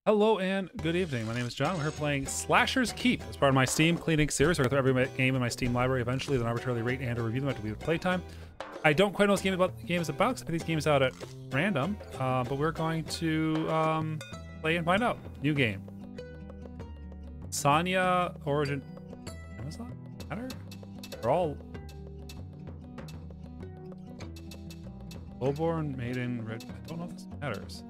Hello and good evening. My name is John. We're here playing Slasher's Keep as part of my Steam cleaning series. I go through every game in my Steam library eventually, then arbitrarily rate and or review them after we have playtime. I don't quite know what the game is about because I put these games out at random, but we're going to play and find out. New game. Sonya Origin. Amazon? Matter? They're all Lowborn, Maiden, Red. I don't know if this matters.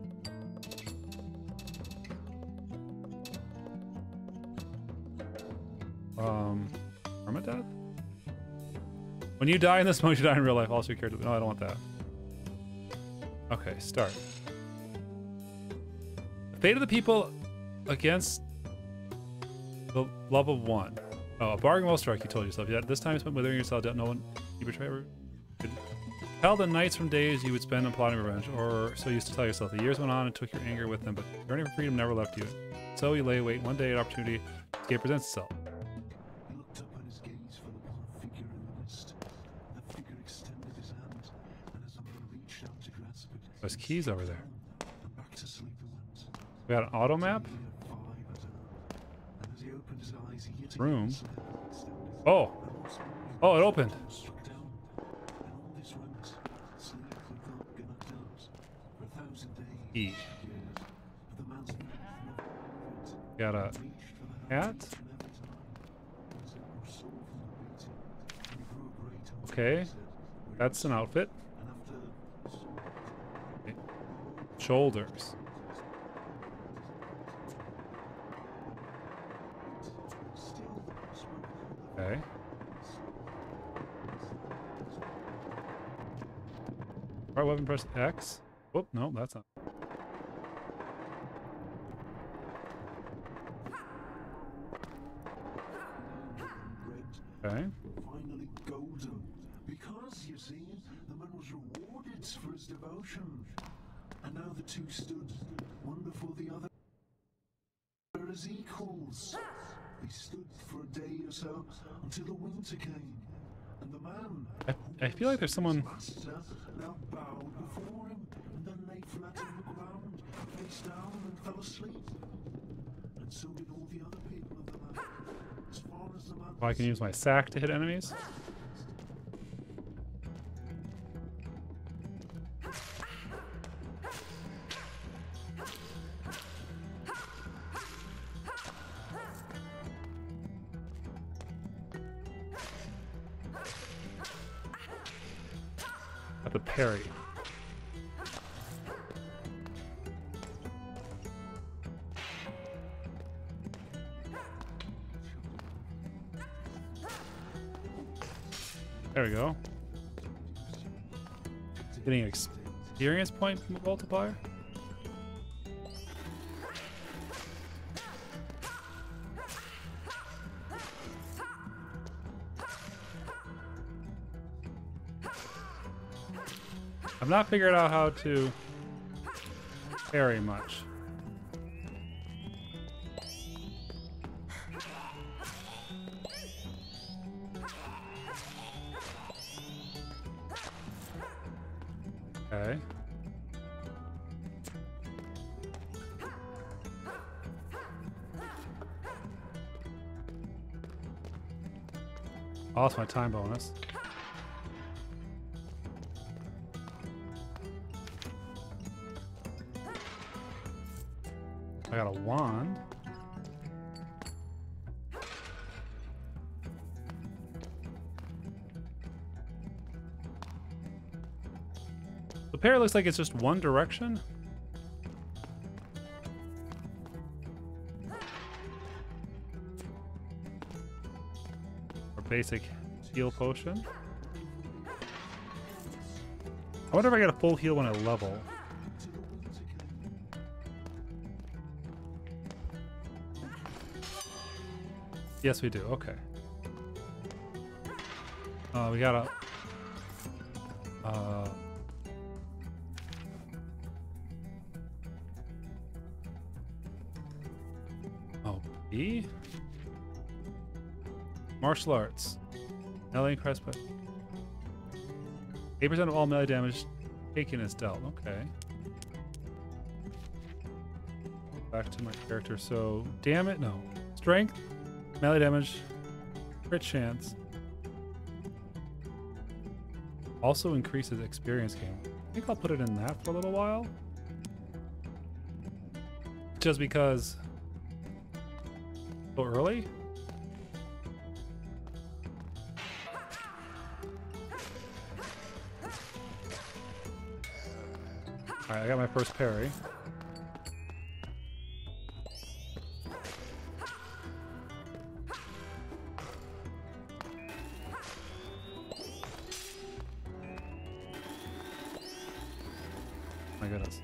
Permadeath? When you die in this mode, you die in real life. Also, your character. No, I don't want that. Okay, start. The fate of the people against the love of one. Oh, a bargain will strike, you told yourself. Yet this time you spent withering yourself down. No one you betray ever could tell the nights from days you would spend on plotting revenge, or so you used to tell yourself. The years went on and took your anger with them, but the journey for freedom never left you. So you lay await. One day an opportunity to escape presents itself. There's keys over there. We got an auto map? Room? Oh! Oh, it opened! E. Got a hat? Okay. That's an outfit. Shoulders. Okay. Right weapon, press X. Whoop, no, that's not. Okay. Finally golden. Because, you see, the man was rewarded for his devotion. And now the two stood, one before the other, as equals. They stood for a day or so until the winter came, and the man. I feel like there's someone. Master now bowed before him, and then lay flat on the ground, face down, and fell asleep. And so did all the other people of the land. As far as the man. Oh, I can use my sack to hit enemies. The parry. There we go. Getting experience point multiplier. I've not figured out how to parry much. Okay. I lost my time bonus. I got a wand. The parry looks like it's just one direction. Or basic heal potion. I wonder if I get a full heal when I level. Yes, we do. Okay. We got a... Oh, B? Martial arts. Melee increased by 8% of all melee damage taken is dealt. Okay. Back to my character. So, damn it, no. Strength, melee damage, crit chance. Also increases experience gain. I think I'll put it in that for a little while. Just because. So early? Alright, I got my first parry. My goodness.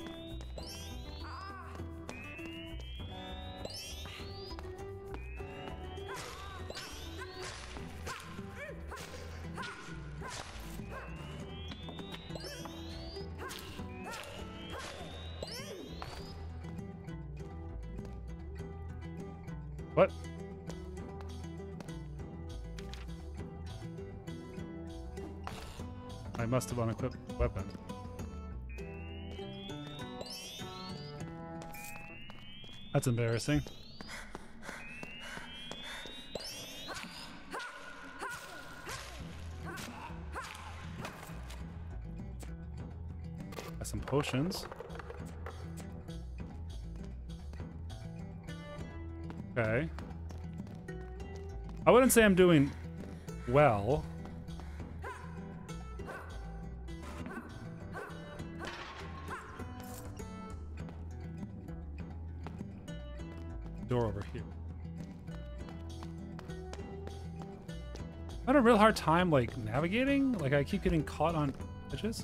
What? I must have unequipped the weapon. That's embarrassing. Got some potions. Okay. I wouldn't say I'm doing well. Door over here. I had a real hard time like navigating. Like I keep getting caught on edges.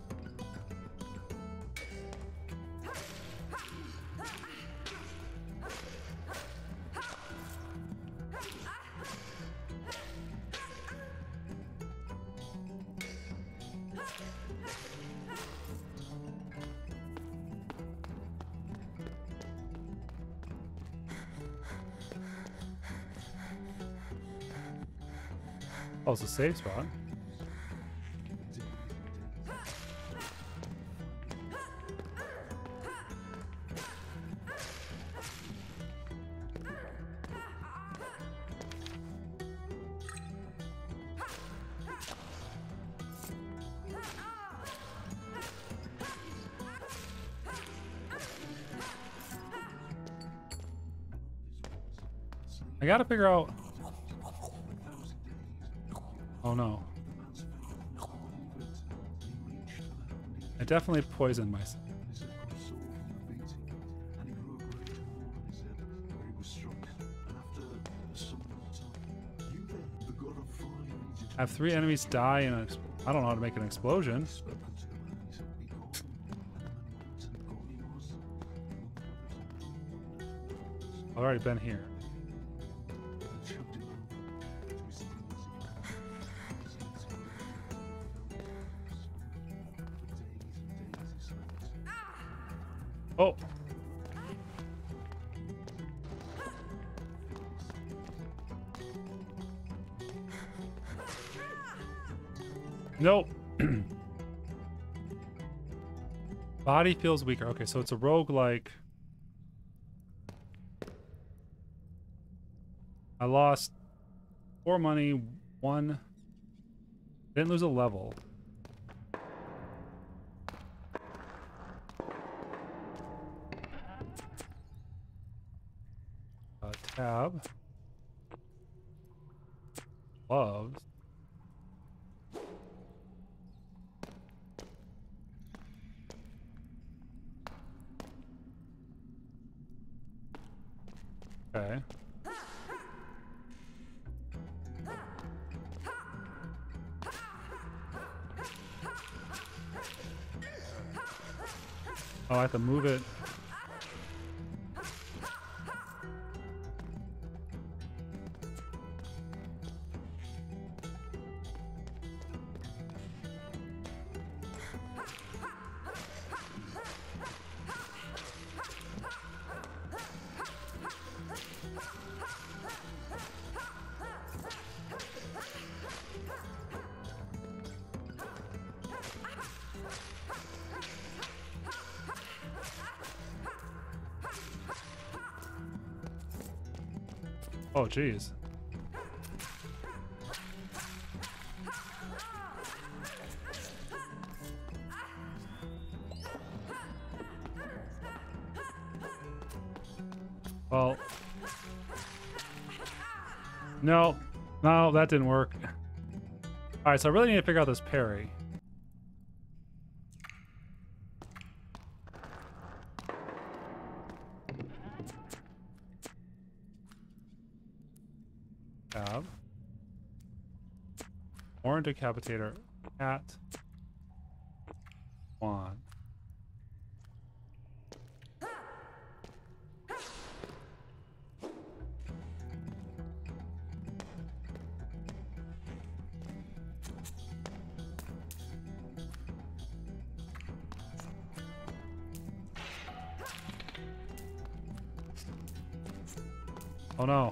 Oh, it's a safe spot. I gotta figure out. Oh no. I definitely poisoned myself. I have 3 enemies die in a... I don't know how to make an explosion. I've already been here. Oh. Nope. Body feels weaker. Okay, so it's a roguelike. I lost 4 money, 1. Didn't lose a level. Tab. Gloves. Okay. Oh, I have to move it. Oh, jeez. Well, no, no, that didn't work. All right, so I really need to figure out this parry. Tab. Orange decapitator. Cat. Wand. Oh no.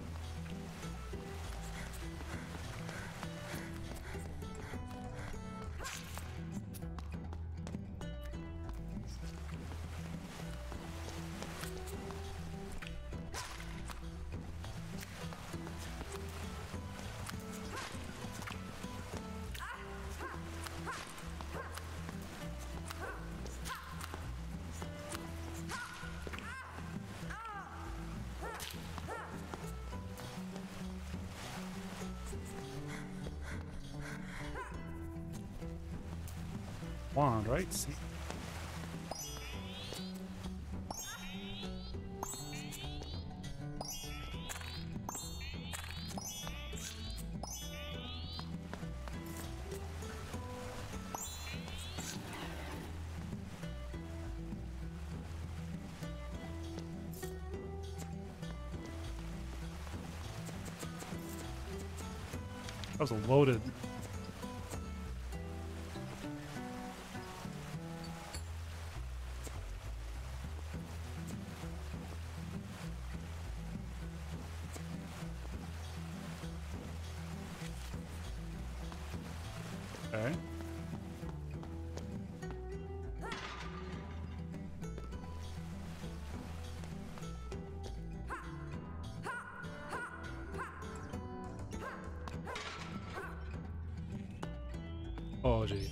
Wand, right? See. That was a loaded. Okay. Oh, geez.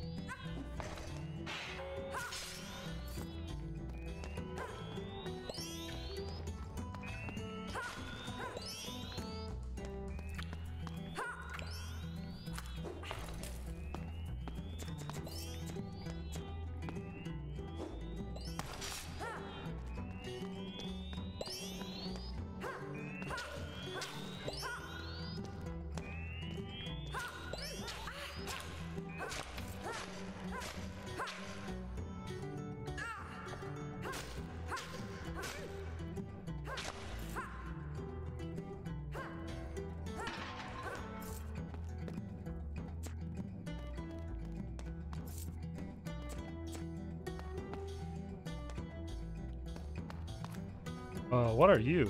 What are you?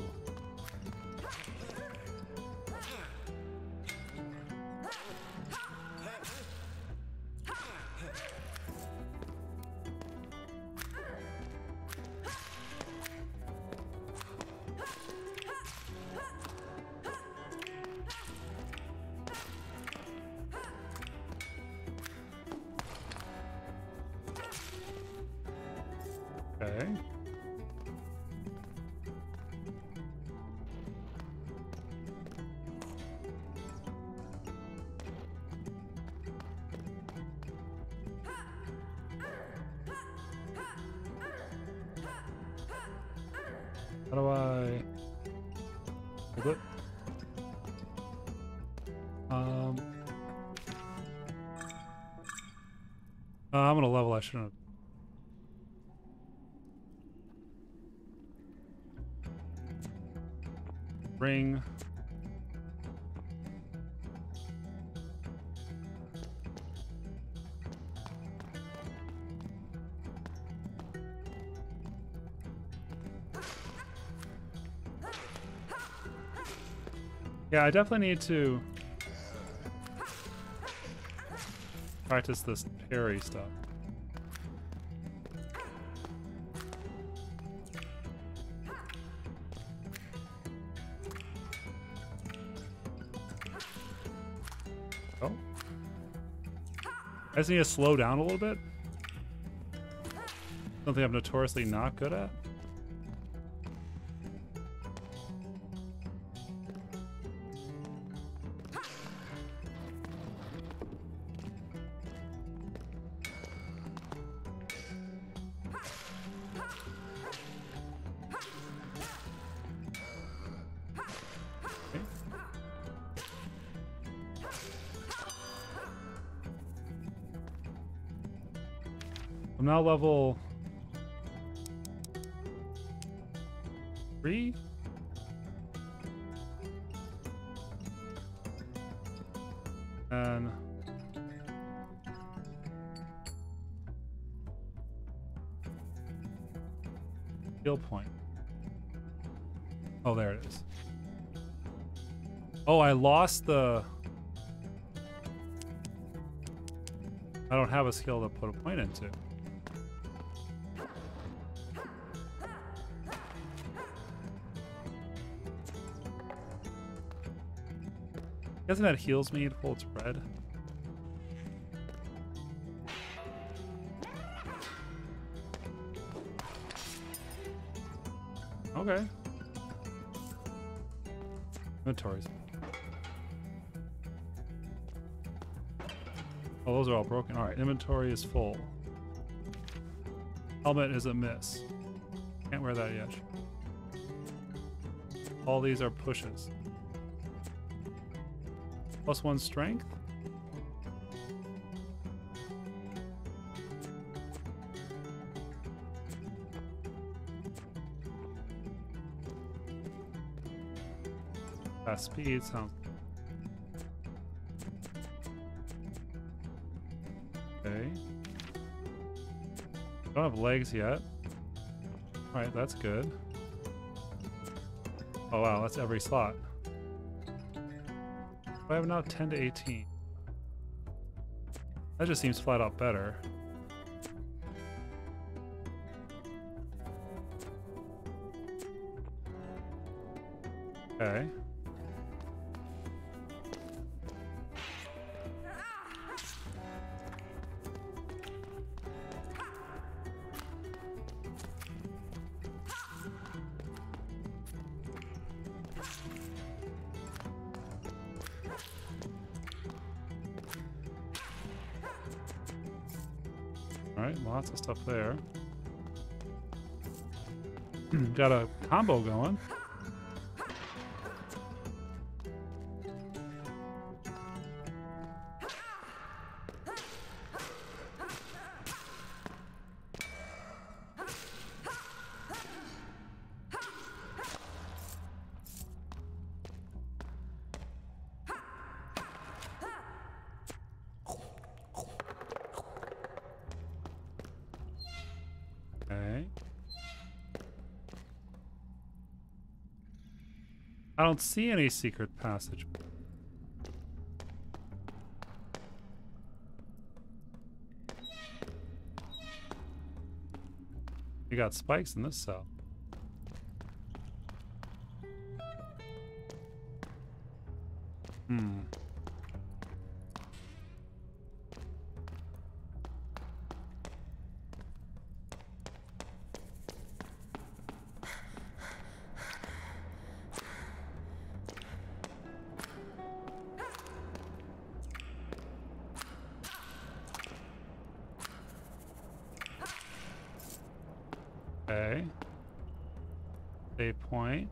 Okay. How do I hold it? I'm gonna level. I shouldn't have. Ring. Yeah, I definitely need to practice this parry stuff. I just need to slow down a little bit. Something I'm notoriously not good at. I'm now level 3. And skill point. Oh, there it is. Oh, I lost the... I don't have a skill to put a point into. Guessing that heals me until it's red. Okay. Inventories. Oh, those are all broken. Alright, inventory is full. Helmet is a miss. Can't wear that yet. All these are pushes. +1 strength. Fast speed sounds. Okay. Don't have legs yet. Alright, that's good. Oh wow, that's every slot. I have now 10 to 18. That just seems flat out better. Okay. Alright, lots of stuff there. Got a combo going. Okay. I don't see any secret passage. You got spikes in this cell. Hmm. Okay. Save point.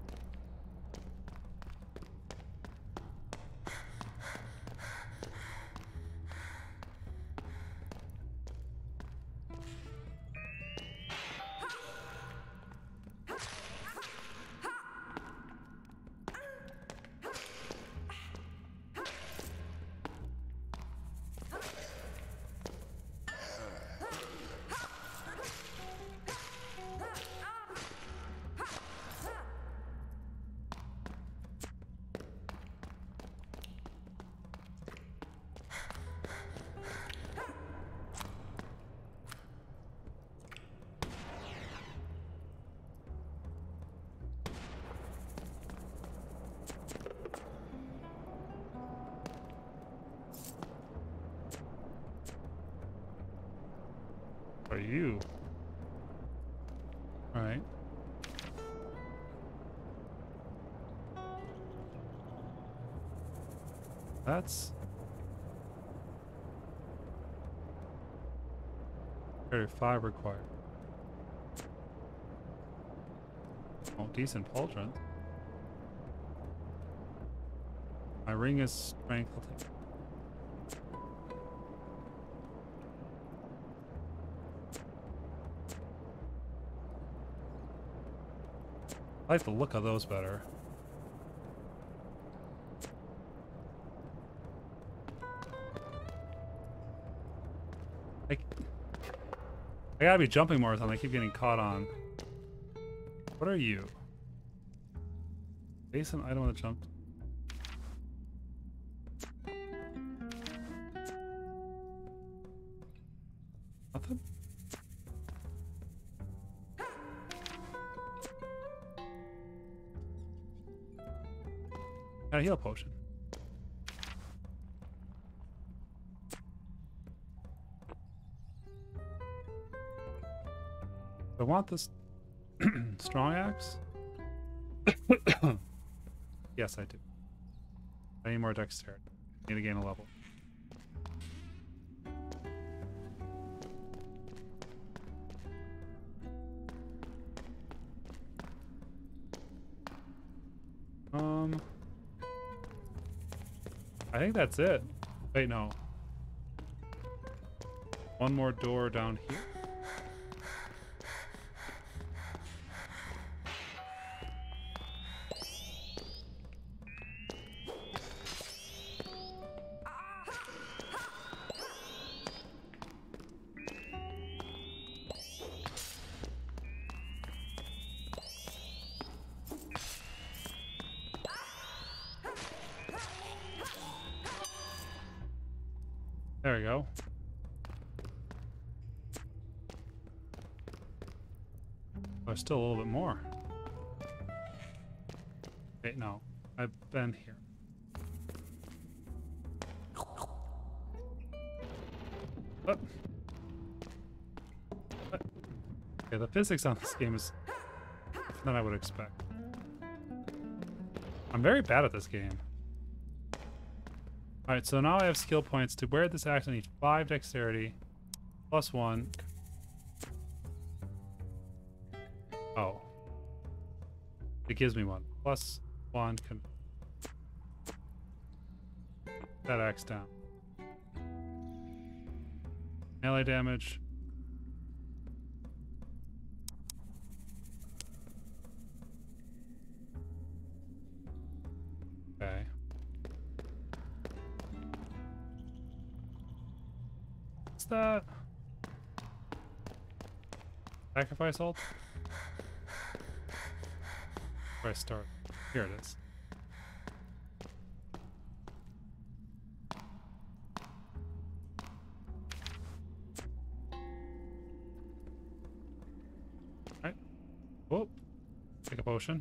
Are you? All right. That's 35 required. Oh, decent pauldron. My ring is strength. I'll take it. I like the look of those better. I gotta be jumping more or something. I keep getting caught on. What are you? Base an item on the jump. Nothing? Got a heal potion. I want this strong axe. Yes, I do. I need more dexterity. I need to gain a level. I think that's it. Wait, no. One more door down here. There we go. There's still a little bit more. Wait, no. I've been here. What? What? Okay, the physics on this game is than I would expect. I'm very bad at this game. Alright, so now I have skill points. To wear this axe, I need 5 dexterity. Plus 1. Oh. It gives me 1. Plus 1 can... that axe down. Melee damage. Okay. What's that? Sacrifice ult? Where I start? Here it is. Alright. Whoop. Take a potion.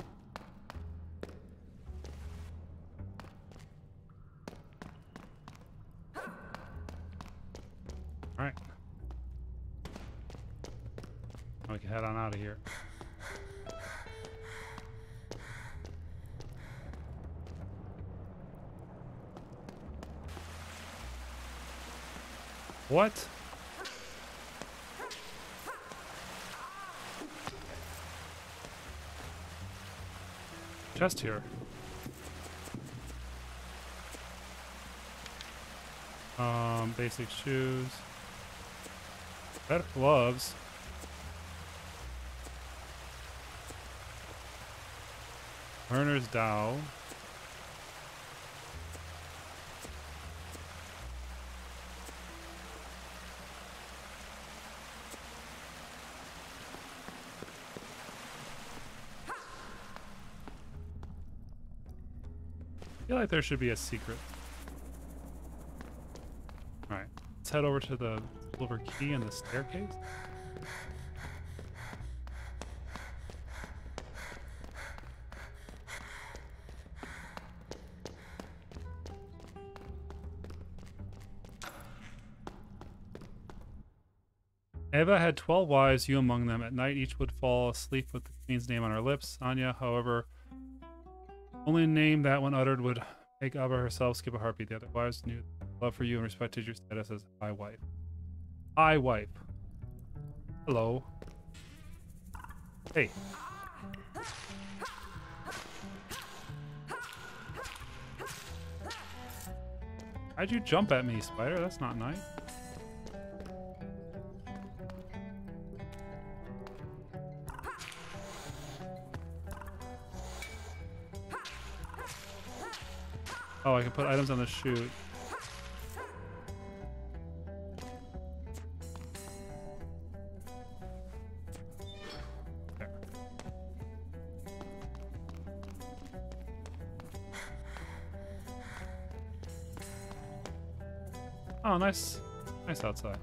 Alright. We can head on out of here. What? Chest here. Basic shoes. Better gloves. Learner's Dow. I feel like there should be a secret. Alright, let's head over to the silver key and the staircase. Eva had 12 wives, you among them. At night, each would fall asleep with the queen's name on her lips. Anya, however, only name that when uttered would make Eva herself skip a heartbeat. The other wives knew love for you and respected your status as high wife. High wife. Hello. Hey. Why'd you jump at me, spider? That's not nice. Oh, I can put items on the chute. There. Oh, nice. Nice outside.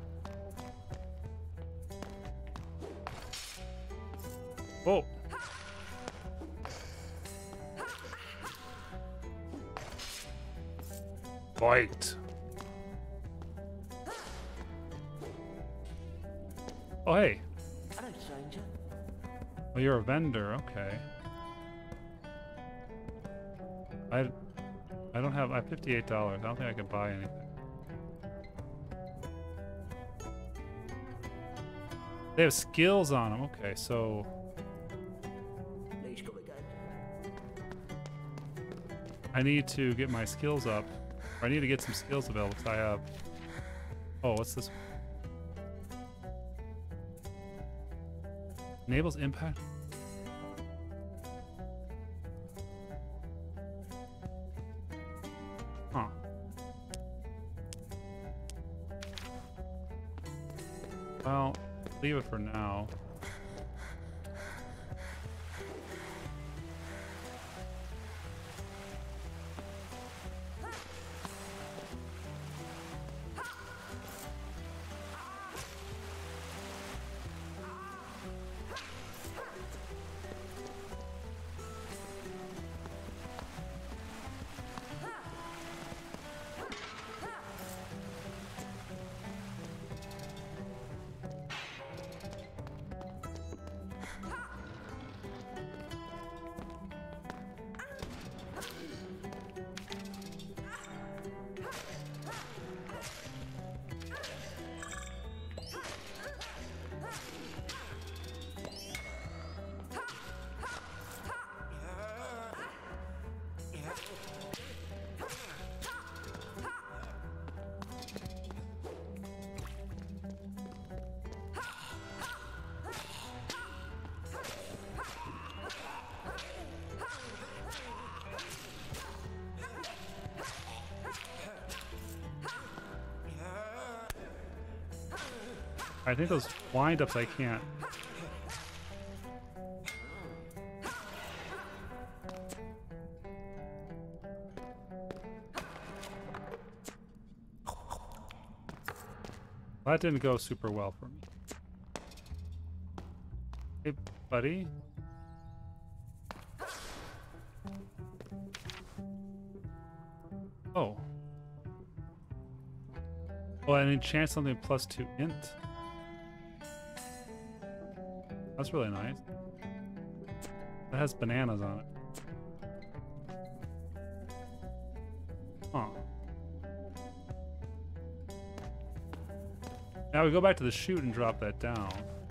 Whoa. Fight. Oh, hey. Hello, stranger. Oh, you're a vendor. Okay. I don't have. I have $58. I don't think I can buy anything. They have skills on them. Okay, so Leash got again. I need to get my skills up. Or I need to get some skills available because I have. Oh, what's this? Enables impact. Huh. Well, leave it for now. I think those wind-ups I can't. That didn't go super well for me. Hey, buddy. Oh. Oh, I enchant something +2 int. That's really nice. It has bananas on it. Huh. Now we go back to the chute and drop that down.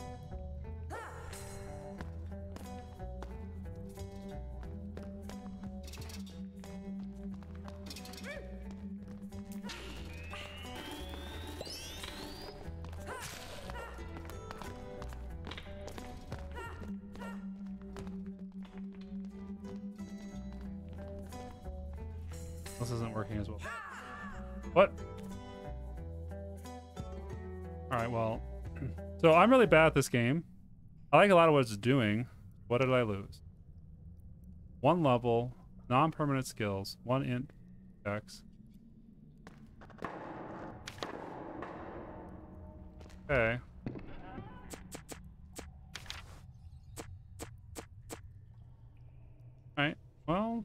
This isn't working as well. What? Alright, well. So I'm really bad at this game. I like a lot of what it's doing. What did I lose? 1 level, non-permanent skills, 1 int X. Okay. Alright, well.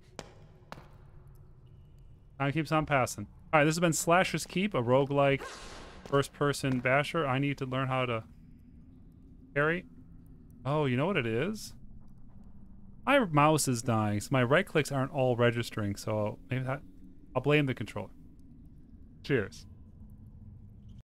Time keeps on passing. Alright, this has been Slasher's Keep, a roguelike first-person basher. I need to learn how to Harry? Oh, you know what it is? My mouse is dying, so my right clicks aren't all registering, so maybe that... I'll blame the controller. Cheers.